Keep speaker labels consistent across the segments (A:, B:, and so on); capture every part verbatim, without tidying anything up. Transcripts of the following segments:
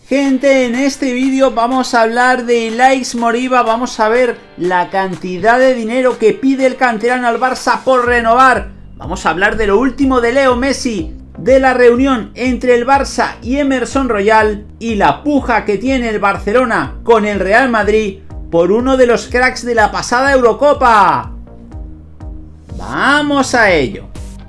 A: Gente, en este vídeo vamos a hablar de Ilaix Moriba, vamos a ver la cantidad de dinero que pide el canterano al Barça por renovar. Vamos a hablar de lo último de Leo Messi, de la reunión entre el Barça y Emerson Royal y la puja que tiene el Barcelona con el Real Madrid por uno de los cracks de la pasada Eurocopa. ¡Vamos a ello!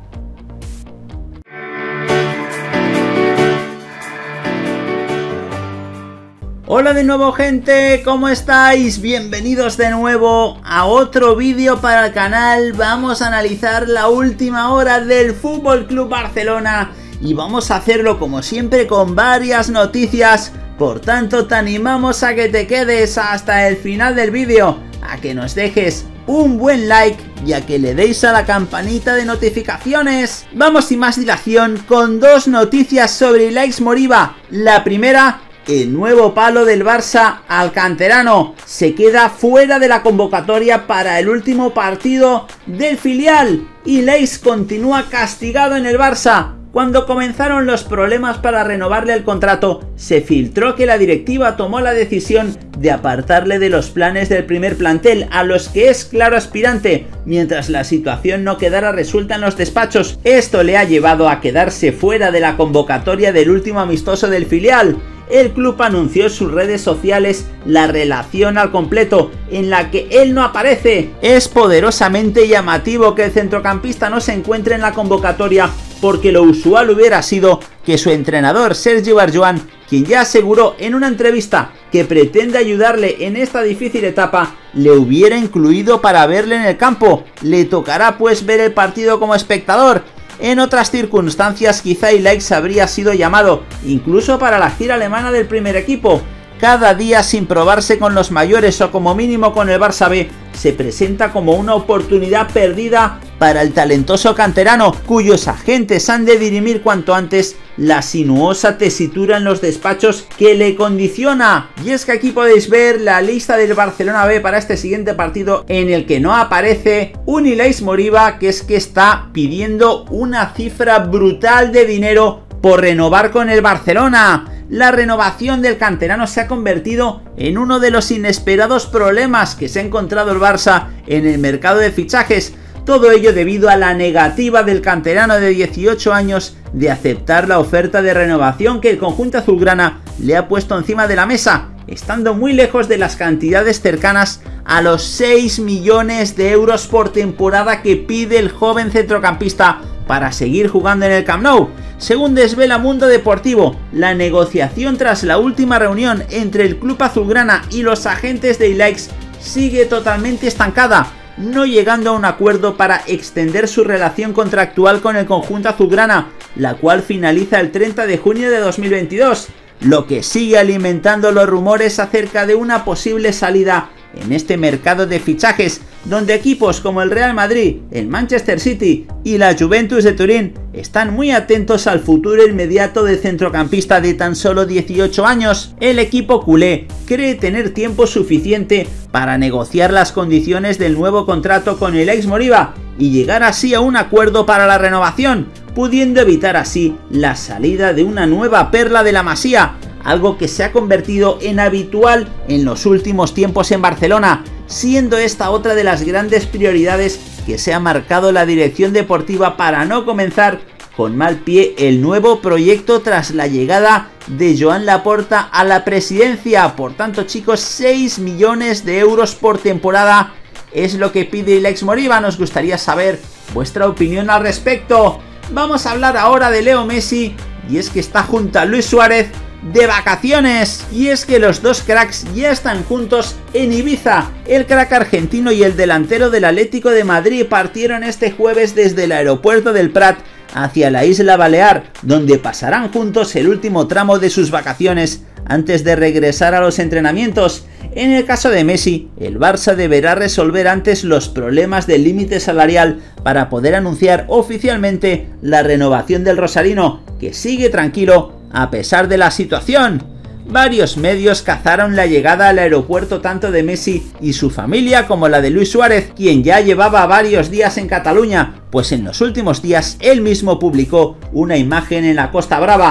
A: Hola de nuevo, gente, ¿cómo estáis? Bienvenidos de nuevo a otro vídeo para el canal. Vamos a analizar la última hora del F C Barcelona y vamos a hacerlo como siempre con varias noticias. Por tanto, te animamos a que te quedes hasta el final del vídeo, a que nos dejes un buen like y a que le deis a la campanita de notificaciones. Vamos sin más dilación con dos noticias sobre Ilaix Moriba. La primera: el nuevo palo del Barça al canterano. Se queda fuera de la convocatoria para el último partido del filial. Ilaix continúa castigado en el Barça. Cuando comenzaron los problemas para renovarle el contrato, se filtró que la directiva tomó la decisión de apartarle de los planes del primer plantel, a los que es claro aspirante, mientras la situación no quedara resuelta en los despachos. Esto le ha llevado a quedarse fuera de la convocatoria del último amistoso del filial. El club anunció en sus redes sociales la relación al completo, en la que él no aparece. Es poderosamente llamativo que el centrocampista no se encuentre en la convocatoria, porque lo usual hubiera sido que su entrenador Sergi Barjuan, quien ya aseguró en una entrevista que pretende ayudarle en esta difícil etapa, le hubiera incluido para verle en el campo. Le tocará pues ver el partido como espectador. En otras circunstancias quizá Ilaix habría sido llamado, incluso para la gira alemana del primer equipo. Cada día sin probarse con los mayores o como mínimo con el Barça B se presenta como una oportunidad perdida para el talentoso canterano, cuyos agentes han de dirimir cuanto antes la sinuosa tesitura en los despachos que le condiciona. Y es que aquí podéis ver la lista del Barcelona B para este siguiente partido, en el que no aparece un Ilaix Moriba, que es que está pidiendo una cifra brutal de dinero por renovar con el Barcelona. La renovación del canterano se ha convertido en uno de los inesperados problemas que se ha encontrado el Barça en el mercado de fichajes. Todo ello debido a la negativa del canterano de dieciocho años de aceptar la oferta de renovación que el conjunto azulgrana le ha puesto encima de la mesa, estando muy lejos de las cantidades cercanas a los seis millones de euros por temporada que pide el joven centrocampista para seguir jugando en el Camp Nou. Según desvela Mundo Deportivo, la negociación tras la última reunión entre el club azulgrana y los agentes de Ilaix sigue totalmente estancada, no llegando a un acuerdo para extender su relación contractual con el conjunto azulgrana, la cual finaliza el treinta de junio de dos mil veintidós, lo que sigue alimentando los rumores acerca de una posible salida en este mercado de fichajes, donde equipos como el Real Madrid, el Manchester City y la Juventus de Turín están muy atentos al futuro inmediato del centrocampista de tan solo dieciocho años. El equipo culé cree tener tiempo suficiente para negociar las condiciones del nuevo contrato con Ilaix Moriba y llegar así a un acuerdo para la renovación, pudiendo evitar así la salida de una nueva perla de la Masía, algo que se ha convertido en habitual en los últimos tiempos en Barcelona, siendo esta otra de las grandes prioridades que se ha marcado la dirección deportiva para no comenzar con mal pie el nuevo proyecto tras la llegada de Joan Laporta a la presidencia. Por tanto, chicos, seis millones de euros por temporada es lo que pide Ilaix Moriba. Nos gustaría saber vuestra opinión al respecto. Vamos a hablar ahora de Leo Messi, y es que está junto a Luis Suárez de vacaciones, y es que los dos cracks ya están juntos en Ibiza. El crack argentino y el delantero del Atlético de Madrid partieron este jueves desde el aeropuerto del Prat hacia la isla Balear, donde pasarán juntos el último tramo de sus vacaciones antes de regresar a los entrenamientos. En el caso de Messi, el Barça deberá resolver antes los problemas del límite salarial para poder anunciar oficialmente la renovación del rosarino, que sigue tranquilo a pesar de la situación. Varios medios cazaron la llegada al aeropuerto tanto de Messi y su familia como la de Luis Suárez, quien ya llevaba varios días en Cataluña, pues en los últimos días él mismo publicó una imagen en la Costa Brava.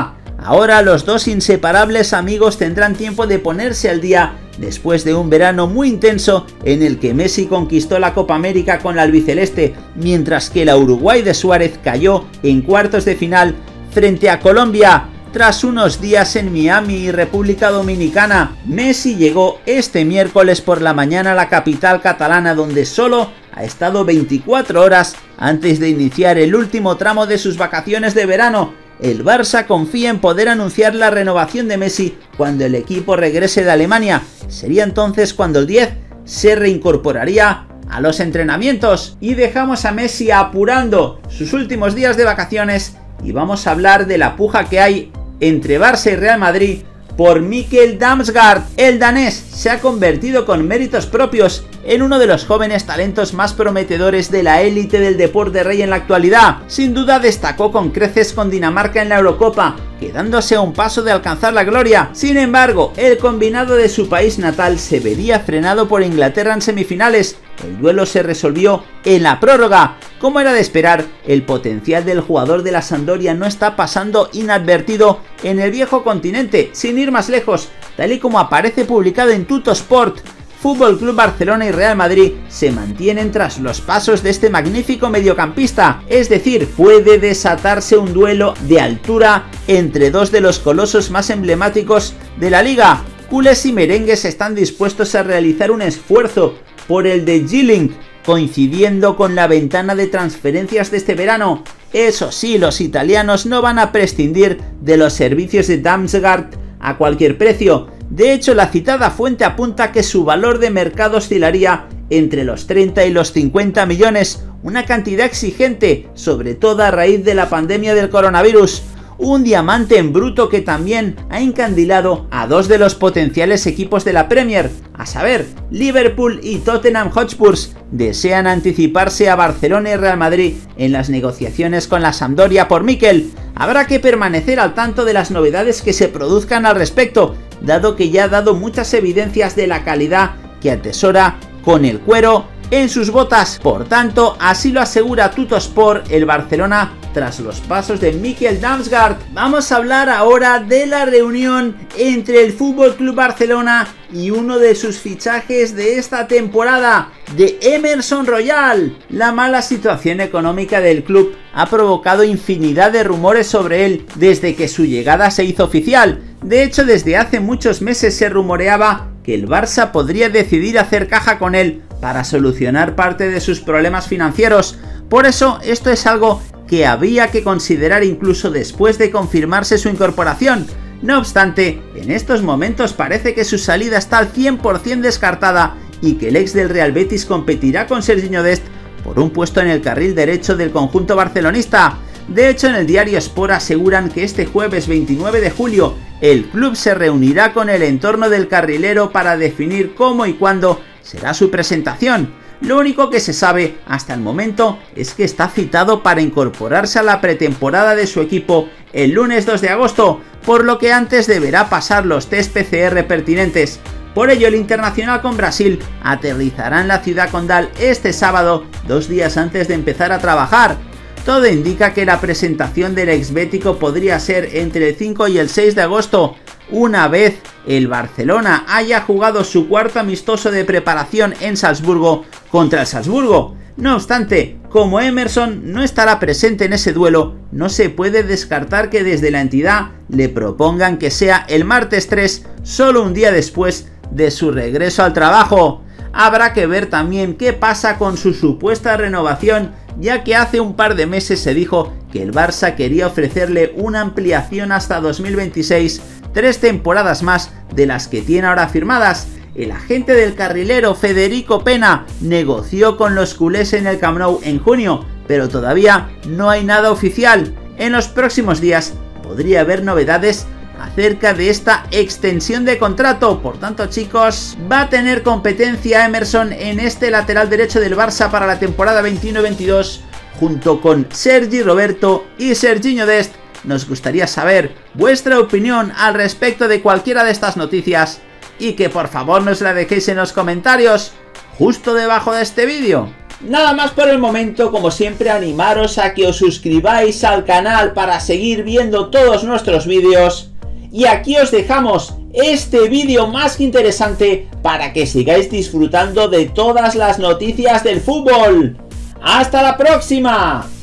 A: Ahora los dos inseparables amigos tendrán tiempo de ponerse al día después de un verano muy intenso en el que Messi conquistó la Copa América con la albiceleste, mientras que la Uruguay de Suárez cayó en cuartos de final frente a Colombia. Tras unos días en Miami y República Dominicana, Messi llegó este miércoles por la mañana a la capital catalana, donde solo ha estado veinticuatro horas antes de iniciar el último tramo de sus vacaciones de verano. El Barça confía en poder anunciar la renovación de Messi cuando el equipo regrese de Alemania. Sería entonces cuando el diez se reincorporaría a los entrenamientos. Y dejamos a Messi apurando sus últimos días de vacaciones y vamos a hablar de la puja que hay entre Barça y Real Madrid por Mikkel Damsgaard. El danés se ha convertido con méritos propios en uno de los jóvenes talentos más prometedores de la élite del deporte rey en la actualidad. Sin duda destacó con creces con Dinamarca en la Eurocopa, quedándose a un paso de alcanzar la gloria. Sin embargo, el combinado de su país natal se vería frenado por Inglaterra en semifinales. El duelo se resolvió en la prórroga. Como era de esperar, el potencial del jugador de la Sampdoria no está pasando inadvertido en el viejo continente. Sin ir más lejos, tal y como aparece publicado en Tuttosport, Fútbol Club Barcelona y Real Madrid se mantienen tras los pasos de este magnífico mediocampista, es decir, puede desatarse un duelo de altura entre dos de los colosos más emblemáticos de la liga. Culés y merengues están dispuestos a realizar un esfuerzo por el de G-Link, coincidiendo con la ventana de transferencias de este verano. Eso sí, los italianos no van a prescindir de los servicios de Damsgaard a cualquier precio. De hecho, la citada fuente apunta que su valor de mercado oscilaría entre los treinta y los cincuenta millones, una cantidad exigente, sobre todo a raíz de la pandemia del coronavirus. Un diamante en bruto que también ha encandilado a dos de los potenciales equipos de la Premier, a saber, Liverpool y Tottenham Hotspur. Desean anticiparse a Barcelona y Real Madrid en las negociaciones con la Sampdoria por Mikkel. Habrá que permanecer al tanto de las novedades que se produzcan al respecto, dado que ya ha dado muchas evidencias de la calidad que atesora con el cuero en sus botas. Por tanto, así lo asegura Tuttosport, el Barcelona tras los pasos de Mikkel Damsgaard. Vamos a hablar ahora de la reunión entre el F C Barcelona y uno de sus fichajes de esta temporada, de Emerson Royal. La mala situación económica del club ha provocado infinidad de rumores sobre él desde que su llegada se hizo oficial. De hecho, desde hace muchos meses se rumoreaba que el Barça podría decidir hacer caja con él para solucionar parte de sus problemas financieros. Por eso, esto es algo que había que considerar incluso después de confirmarse su incorporación. No obstante, en estos momentos parece que su salida está al cien por cien descartada y que el ex del Real Betis competirá con Serginho Dest por un puesto en el carril derecho del conjunto barcelonista. De hecho, en el diario Sport aseguran que este jueves veintinueve de julio el club se reunirá con el entorno del carrilero para definir cómo y cuándo será su presentación. Lo único que se sabe hasta el momento es que está citado para incorporarse a la pretemporada de su equipo el lunes dos de agosto, por lo que antes deberá pasar los test P C R pertinentes. Por ello, el internacional con Brasil aterrizará en la ciudad condal este sábado, dos días antes de empezar a trabajar. Todo indica que la presentación del exbético podría ser entre el cinco y el seis de agosto, una vez el Barcelona haya jugado su cuarto amistoso de preparación en Salzburgo contra el Salzburgo. No obstante, como Emerson no estará presente en ese duelo, no se puede descartar que desde la entidad le propongan que sea el martes tres, solo un día después de su regreso al trabajo. Habrá que ver también qué pasa con su supuesta renovación, ya que hace un par de meses se dijo que el Barça quería ofrecerle una ampliación hasta dos mil veintiséis, tres temporadas más de las que tiene ahora firmadas. El agente del carrilero Federico Pena negoció con los culés en el Camp Nou en junio, pero todavía no hay nada oficial. En los próximos días podría haber novedades acerca de esta extensión de contrato. Por tanto, chicos, va a tener competencia Emerson en este lateral derecho del Barça para la temporada veintiuno veintidós, junto con Sergi Roberto y Serginho Dest. Nos gustaría saber vuestra opinión al respecto de cualquiera de estas noticias y que por favor nos la dejéis en los comentarios justo debajo de este vídeo. Nada más por el momento, como siempre animaros a que os suscribáis al canal para seguir viendo todos nuestros vídeos. Y aquí os dejamos este vídeo más que interesante para que sigáis disfrutando de todas las noticias del fútbol. ¡Hasta la próxima!